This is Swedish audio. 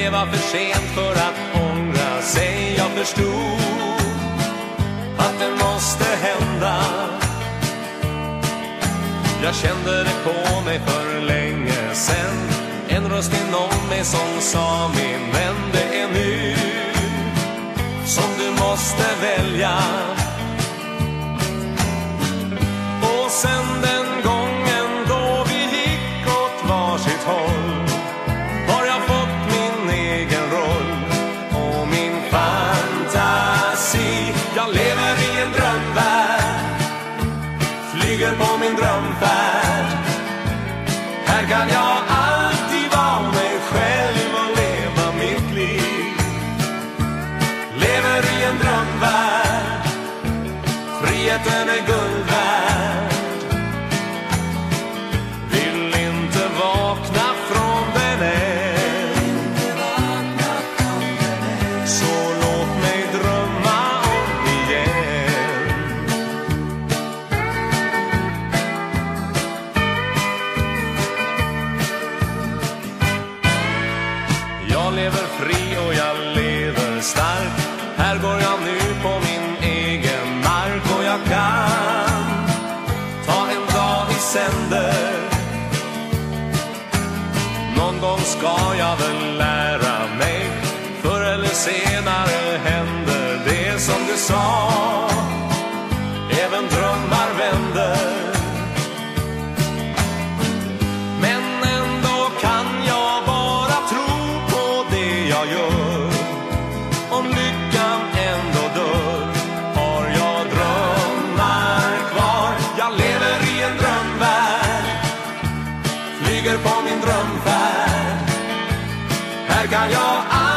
Det var för sent för att ångra sig. Jag förstod att det måste hända. Jag kände det på mig för länge sen. En röst inom mig som sa: min vän, det är nu som du måste välja. Och sen den gången då vi gick åt varsitt håll har jag fått min egen roll och min fantasi. Jag lever i en drömvärld, flyger på min drömfärd. Här kan jag alltid vara mig själv och leva mitt liv. Lever i en drömvärld, friheten är guld värd. Vill inte vakna från den än, så låt mig drömma om igen. Jag lever fri och jag lever stark. Här går jag nu på min egen mark. Och jag kan ta en dag i sänder. Någon gång ska jag väl lära mig. Förr eller senare händer det som du sa. Även drömmar vänder. Men ändå kan jag bara tro på det jag gör. Om lyckan ändå dör har jag drömmar kvar. Jag lever i en drömvärld, flyger på min drömfärd. Här kan jag